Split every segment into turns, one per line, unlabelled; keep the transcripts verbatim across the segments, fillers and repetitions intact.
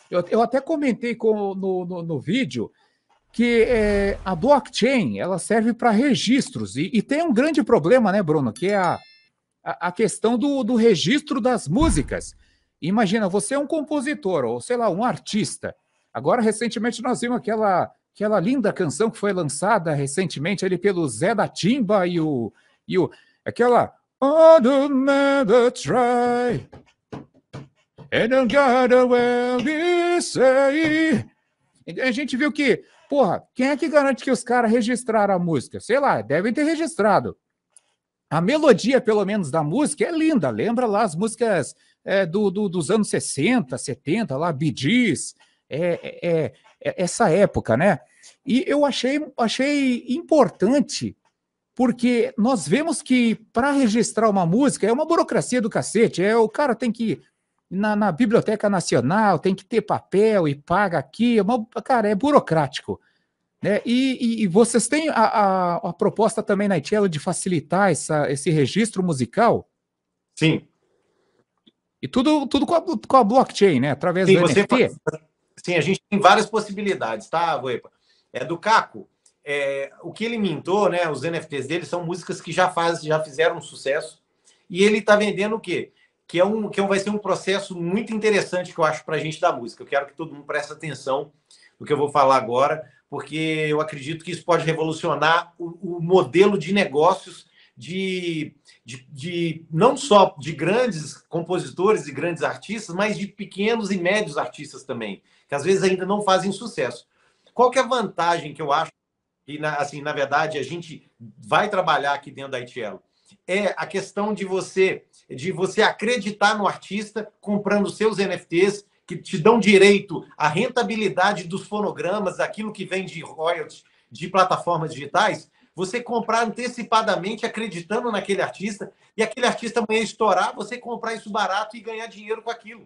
Eu, eu até comentei com, no, no, no vídeo que é, a blockchain ela serve para registros e, e tem um grande problema, né, Bruno, que é a, a, a questão do, do registro das músicas. Imagina, você é um compositor ou, sei lá, um artista. Agora, recentemente, nós vimos aquela, aquela linda canção que foi lançada recentemente ali pelo Zé da Timba e o... E o aquela... Oh, don't never try and don't gotta well be say. A gente viu que, porra, quem é que garante que os caras registraram a música? Sei lá, devem ter registrado. A melodia, pelo menos, da música é linda. Lembra lá as músicas é, do, do, dos anos sessenta, setenta, lá, Bee Gees, é, é, é, essa época, né? E eu achei, achei importante, porque nós vemos que para registrar uma música é uma burocracia do cacete. É, o cara tem que ir na, na Biblioteca Nacional, tem que ter papel e paga aqui. É uma, cara, é burocrático. Né? E, e, e vocês têm a, a, a proposta também na Itelo de facilitar essa, esse registro musical?
Sim.
E tudo, tudo com, a, com a blockchain, né? Através
Sim,
do
você
N F T?
faz, sim, a gente tem várias possibilidades, tá, Voepa? É do Caco. É, o que ele mintou, né? Os N F Ts dele são músicas que já, faz, já fizeram um sucesso. E ele está vendendo o quê? Que, é um, que vai ser um processo muito interessante que eu acho para a gente da música. Eu quero que todo mundo preste atenção no que eu vou falar agora, porque eu acredito que isso pode revolucionar o, o modelo de negócios de, de, de não só de grandes compositores e grandes artistas, mas de pequenos e médios artistas também, que às vezes ainda não fazem sucesso. Qual que é a vantagem que eu acho que, na, assim, na verdade, a gente vai trabalhar aqui dentro da Itelo? É a questão de você, de você acreditar no artista comprando seus N F Ts, que te dão direito à rentabilidade dos fonogramas, aquilo que vem de royalties de plataformas digitais, você comprar antecipadamente acreditando naquele artista, e aquele artista amanhã estourar, você comprar isso barato e ganhar dinheiro com aquilo.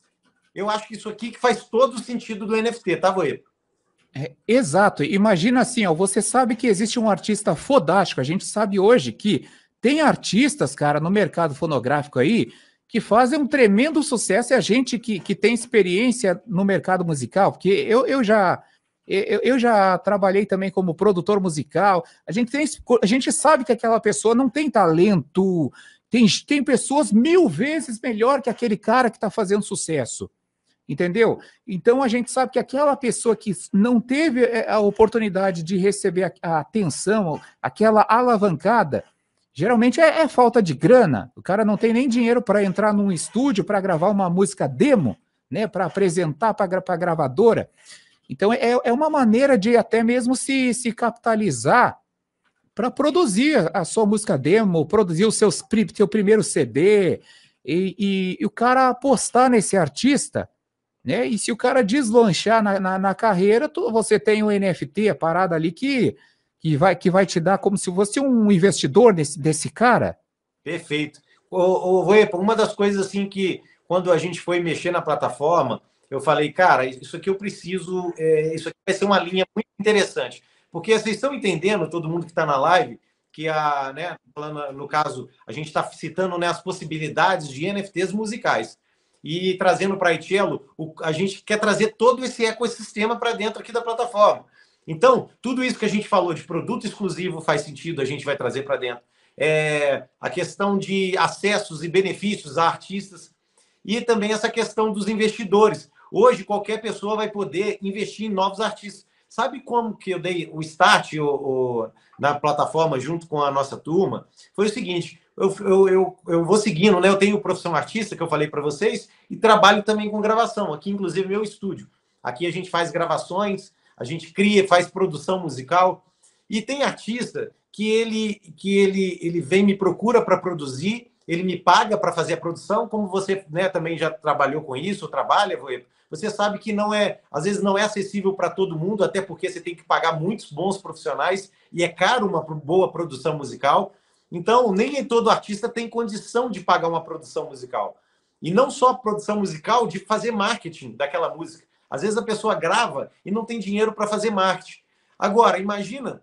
Eu acho que isso aqui que faz todo o sentido do N F T, tá, Voepa?
É, exato. Imagina assim, ó, você sabe que existe um artista fodástico. A gente sabe hoje que tem artistas, cara, no mercado fonográfico aí, que fazem um tremendo sucesso, e a gente que, que tem experiência no mercado musical, porque eu, eu já eu, eu já trabalhei também como produtor musical, a gente, tem, a gente sabe que aquela pessoa não tem talento, tem, tem pessoas mil vezes melhor que aquele cara que está fazendo sucesso, entendeu? Então a gente sabe que aquela pessoa que não teve a oportunidade de receber a, a atenção, aquela alavancada, geralmente é, é, falta de grana. O cara não tem nem dinheiro para entrar num estúdio para gravar uma música demo, né, para apresentar para a gravadora. Então é, é uma maneira de até mesmo se, se capitalizar para produzir a sua música demo, produzir o seus, seu primeiro C D, e, e, e o cara apostar nesse artista, né? E se o cara deslanchar na, na, na carreira, tu, você tem o N F T, a parada ali que que vai, que vai te dar como se fosse um investidor desse, desse cara.
Perfeito. Ô, ô, Voepa, uma das coisas assim que, quando a gente foi mexer na plataforma, eu falei, cara, isso aqui eu preciso, é, isso aqui vai ser uma linha muito interessante. Porque vocês estão entendendo, todo mundo que está na live, que a, né, falando, no caso, a gente está citando, né, as possibilidades de N F Ts musicais. E trazendo para a Itelo, a gente quer trazer todo esse ecossistema para dentro aqui da plataforma. Então, tudo isso que a gente falou de produto exclusivo faz sentido, a gente vai trazer para dentro. É, a questão de acessos e benefícios a artistas e também essa questão dos investidores. Hoje, qualquer pessoa vai poder investir em novos artistas. Sabe como que eu dei o start o, o, na plataforma junto com a nossa turma? Foi o seguinte, eu, eu, eu, eu vou seguindo, né? Eu tenho Profissão Artista, que eu falei para vocês, e trabalho também com gravação. Aqui, inclusive, meu estúdio. Aqui a gente faz gravações, a gente cria, faz produção musical. E tem artista que ele, que ele, ele vem, me procura para produzir, ele me paga para fazer a produção, como você, né, também já trabalhou com isso, trabalha, você sabe que não é, às vezes não é acessível para todo mundo, até porque você tem que pagar muitos bons profissionais e é caro uma boa produção musical. Então, nem todo artista tem condição de pagar uma produção musical. E não só a produção musical, de fazer marketing daquela música. Às vezes a pessoa grava e não tem dinheiro para fazer marketing. Agora, imagina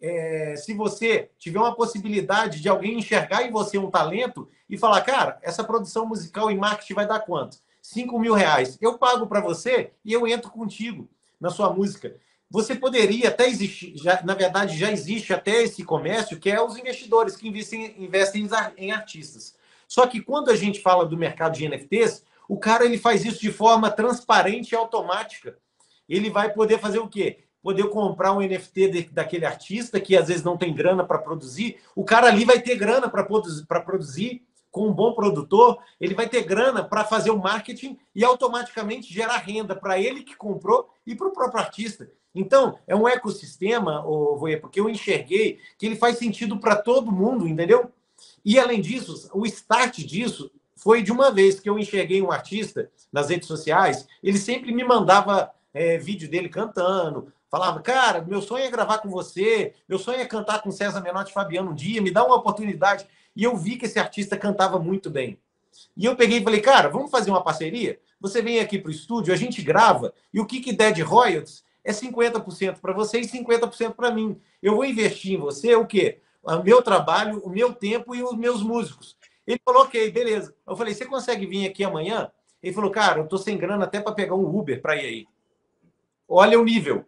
é, se você tiver uma possibilidade de alguém enxergar em você um talento e falar, cara, essa produção musical e marketing vai dar quanto? cinco mil reais. Eu pago para você e eu entro contigo na sua música. Você poderia até existir, já, na verdade, já existe até esse comércio, que é os investidores que investem, investem em artistas. Só que quando a gente fala do mercado de N F Ts, o cara ele faz isso de forma transparente e automática. Ele vai poder fazer o quê? Poder comprar um N F T de, daquele artista que às vezes não tem grana para produzir. O cara ali vai ter grana para produzir, para produzir com um bom produtor, ele vai ter grana para fazer o marketing e automaticamente gerar renda para ele que comprou e para o próprio artista. Então, é um ecossistema, oh, Voê, porque eu enxerguei que ele faz sentido para todo mundo, entendeu? E, além disso, o start disso foi de uma vez que eu enxerguei um artista nas redes sociais, ele sempre me mandava é, vídeo dele cantando, falava, cara, meu sonho é gravar com você, meu sonho é cantar com César Menotti e Fabiano um dia, me dá uma oportunidade. E eu vi que esse artista cantava muito bem. E eu peguei e falei, cara, vamos fazer uma parceria? Você vem aqui para o estúdio, a gente grava, e o que, que der de royalties é cinquenta por cento para você e cinquenta por cento para mim. Eu vou investir em você o quê? O meu trabalho, o meu tempo e os meus músicos. Ele falou, ok, beleza. Eu falei, você consegue vir aqui amanhã? Ele falou, cara, eu tô sem grana até para pegar um Uber para ir aí. Olha o nível.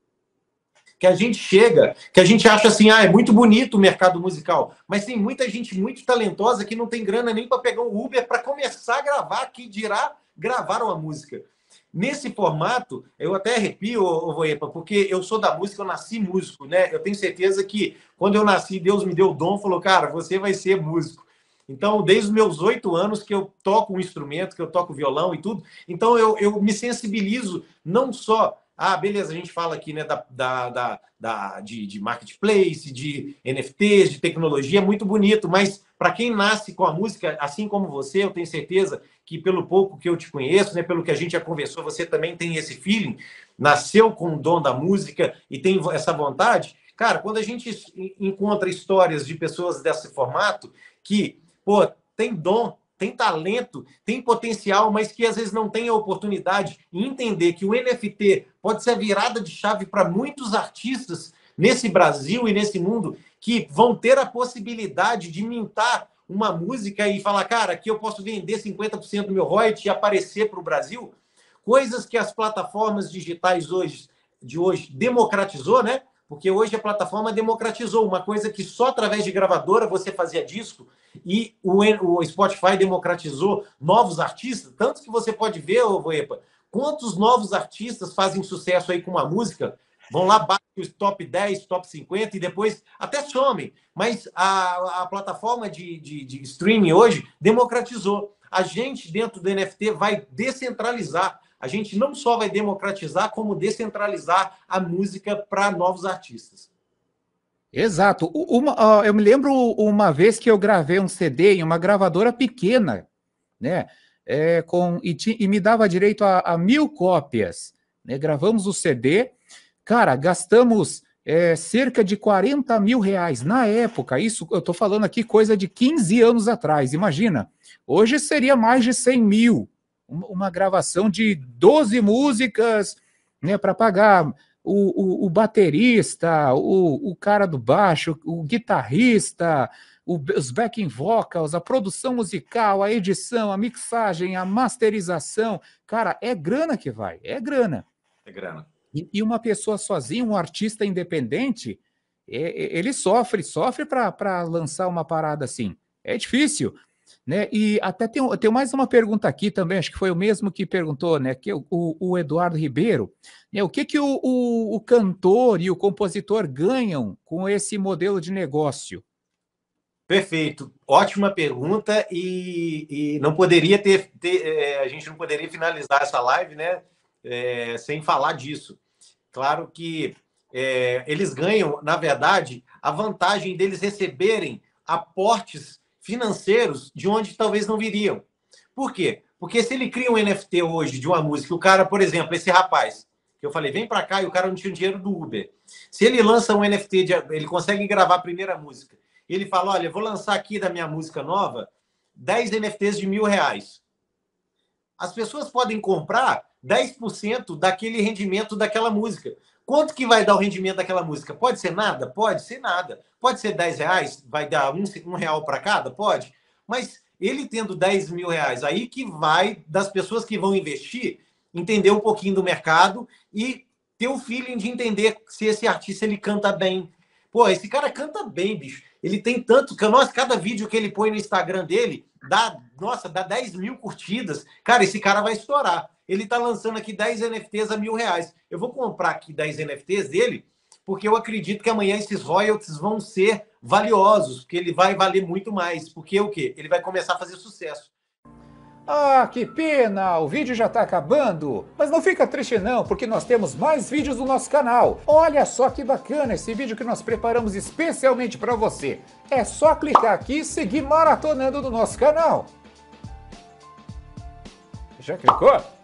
Que a gente chega, que a gente acha assim, ah, é muito bonito o mercado musical, mas tem muita gente muito talentosa que não tem grana nem para pegar um Uber para começar a gravar, que dirá gravar uma música. Nesse formato, eu até arrepio, Voepa, porque eu sou da música, eu nasci músico, né? Eu tenho certeza que quando eu nasci, Deus me deu o dom, falou, cara, você vai ser músico. Então, desde os meus oito anos que eu toco um instrumento, que eu toco violão e tudo, então eu, eu me sensibilizo não só... Ah, beleza, a gente fala aqui né, da, da, da, da, de, de marketplace, de N F Ts, de tecnologia, é muito bonito, mas para quem nasce com a música, assim como você, eu tenho certeza que pelo pouco que eu te conheço, né, pelo que a gente já conversou, você também tem esse feeling, nasceu com o dom da música e tem essa vontade. Cara, quando a gente encontra histórias de pessoas desse formato que, pô, tem dom, tem talento, tem potencial, mas que às vezes não tem a oportunidade e entender que o N F T pode ser a virada de chave para muitos artistas nesse Brasil e nesse mundo que vão ter a possibilidade de mintar uma música e falar, cara, aqui eu posso vender cinquenta por cento do meu royalties e aparecer para o Brasil. Coisas que as plataformas digitais hoje, de hoje democratizou, né? Porque hoje a plataforma democratizou uma coisa que só através de gravadora você fazia disco e o Spotify democratizou novos artistas, tanto que você pode ver, ô Voepa, quantos novos artistas fazem sucesso aí com uma música, vão lá, batem os top dez, top cinquenta e depois até somem. Mas a, a plataforma de, de, de streaming hoje democratizou. A gente, dentro do N F T, vai descentralizar. A gente não só vai democratizar, como descentralizar a música para novos artistas.
Exato. Uma, eu me lembro uma vez que eu gravei um C D em uma gravadora pequena, né? É, com, e, ti, e me dava direito a, a mil cópias. Né? Gravamos o C D, cara, gastamos é, cerca de quarenta mil reais. Na época, isso eu estou falando aqui coisa de quinze anos atrás, imagina. Hoje seria mais de cem mil. Uma gravação de doze músicas, né, para pagar o, o, o baterista, o, o cara do baixo, o guitarrista, o, os backing vocals, a produção musical, a edição, a mixagem, a masterização. Cara, é grana que vai, é grana.
É grana.
E, e uma pessoa sozinha, um artista independente, é, ele sofre, sofre para lançar uma parada assim. É difícil. Né? E até tem, tem mais uma pergunta aqui também, acho que foi o mesmo que perguntou, né? Que o, o Eduardo Ribeiro, né? O que, que o, o, o cantor e o compositor ganham com esse modelo de negócio?
Perfeito, ótima pergunta e, e não poderia ter, ter é, a gente não poderia finalizar essa live, né? É, sem falar disso. Claro que é, eles ganham, na verdade, a vantagem deles receberem aportes financeiros de onde talvez não viriam. Por quê? Porque se ele cria um N F T hoje de uma música, o cara, por exemplo, esse rapaz, que eu falei, vem para cá e o cara não tinha dinheiro do Uber. Se ele lança um N F T, de, ele consegue gravar a primeira música, ele fala, olha, vou lançar aqui da minha música nova dez N F Ts de mil reais. As pessoas podem comprar dez por cento daquele rendimento daquela música. Quanto que vai dar o rendimento daquela música? Pode ser nada? Pode ser nada. Pode ser dez reais? Vai dar um, um real para cada? Pode. Mas ele tendo dez mil reais, aí que vai das pessoas que vão investir, entender um pouquinho do mercado e ter o feeling de entender se esse artista ele canta bem. Pô, esse cara canta bem, bicho. Ele tem tanto... Nossa, cada vídeo que ele põe no Instagram dele, dá, nossa, dá dez mil curtidas. Cara, esse cara vai estourar. Ele tá lançando aqui dez N F Ts a mil reais. Eu vou comprar aqui dez N F Ts dele, porque eu acredito que amanhã esses royalties vão ser valiosos, porque ele vai valer muito mais. Porque o quê? Ele vai começar a fazer sucesso.
Ah, que pena! O vídeo já tá acabando. Mas não fica triste não, porque nós temos mais vídeos no nosso canal. Olha só que bacana esse vídeo que nós preparamos especialmente para você. É só clicar aqui e seguir maratonando no nosso canal. Já clicou?